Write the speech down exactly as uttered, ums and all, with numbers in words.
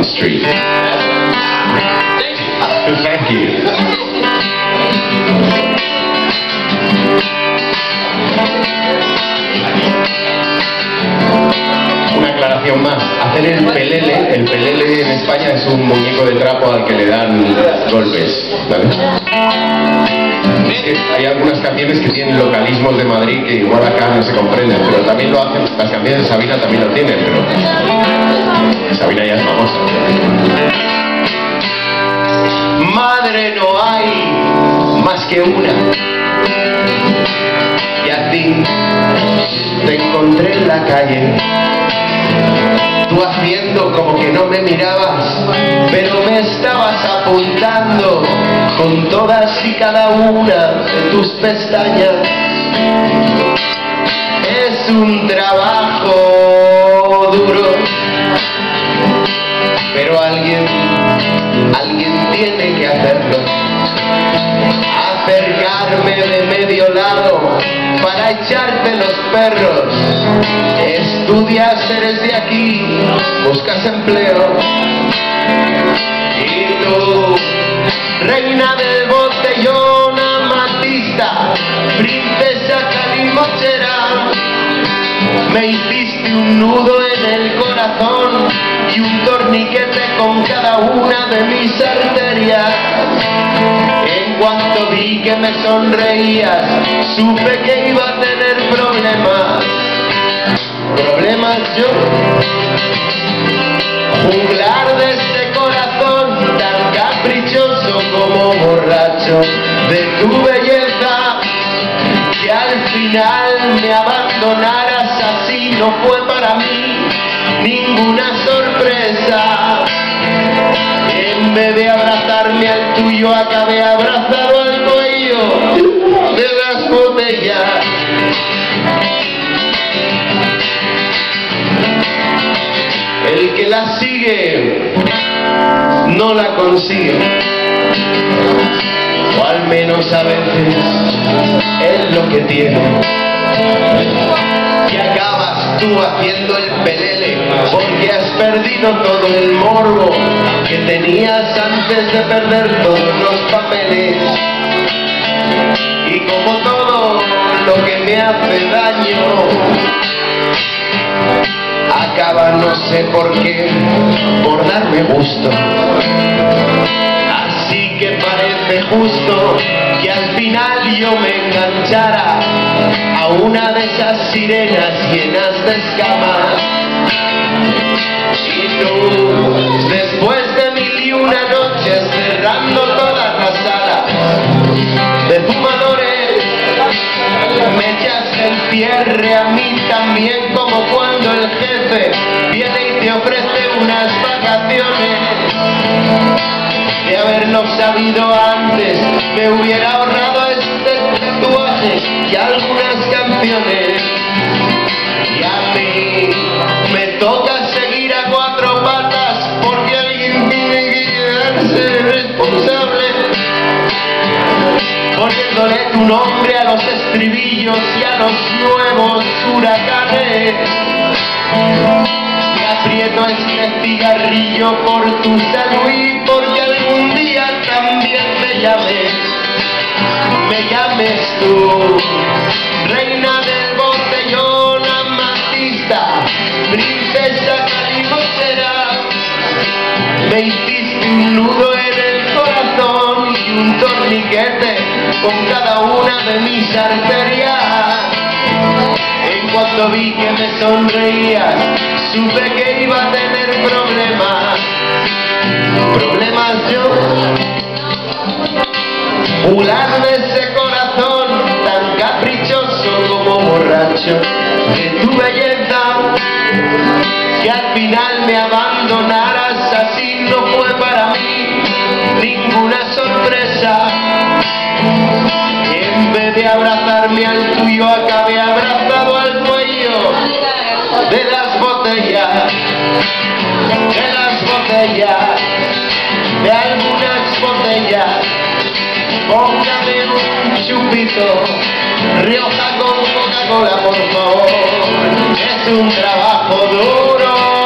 the street. Thank you. Una aclaración más. Hacer el pelele, el pelele en España es un muñeco de trapo al que le dan golpes, ¿vale? Es que hay algunas canciones que tienen localismos de Madrid que igual acá no se comprenden, pero también lo hacen, las canciones de Sabina también lo tienen, pero Sabina ya es famosa. Madre no hay más que una, y a ti te encontré en la calle, tú haciendo como que no me mirabas, pero me estabas apuntando con todas y cada una de tus pestañas. Es un trabajo duro, pero alguien, alguien tiene que hacerlo. Acercarme de medio lado para echarte los perros. Estudias, eres de aquí, buscas empleo. Y tú, reina del botellón amatista, princesa calimochera, me hiciste un nudo en el corazón y un torniquete con cada una de mis arterias. En cuanto vi que me sonreías, supe que iba a tener problemas. Problemas yo, juglar de ese corazón tan caprichoso como borracho de tu belleza, que al final me abandonaras así no fue para mí ninguna sorpresa. En vez de abrazarme al tuyo acabé abrazado al cuello de las botellas. El que la sigue no la consigue, o al menos a veces es lo que tiene. Y acabas tú haciendo el pelele porque has perdido todo el morbo que tenías antes de perder todos los papeles. Y como todo lo que me hace daño acaba, no sé por qué, por darme gusto. Así que parece justo que al final yo me enganchara a una de esas sirenas llenas de escamas. Y tú, después de mil y una noches cerrando todas las salas de fumadores, me echaste el cierre a mí también, como cuando el jefe viene y te ofrece unas vacaciones. De haberlo sabido antes, me hubiera ahorrado este tatuaje y algunas canciones. Y a mí me toca seguir a cuatro patas porque alguien tiene que darse responsable, poniéndole tu nombre a los estribillos y a los nuevos huracanes. Me aprieto este cigarrillo por tu salud y porque algún día también me llames, me llames tú, reina del botellón amatista, princesa calimochera. Me hiciste un nudo en el corazón y un torniquete con cada una de mis arterias. En cuanto vi que me sonreías, supe que iba a tener problemas. Problemas yo, jugar de ese corazón tan caprichoso como borracho de tu belleza, que al final me abandonaras así no fue para mí ninguna sorpresa. En vez de abrazarme al tuyo acabé abrazado al cuello de las botellas, de las botellas, de algunas botellas. Póngame un chupito, Rioja con Coca-Cola por favor, es un trabajo duro.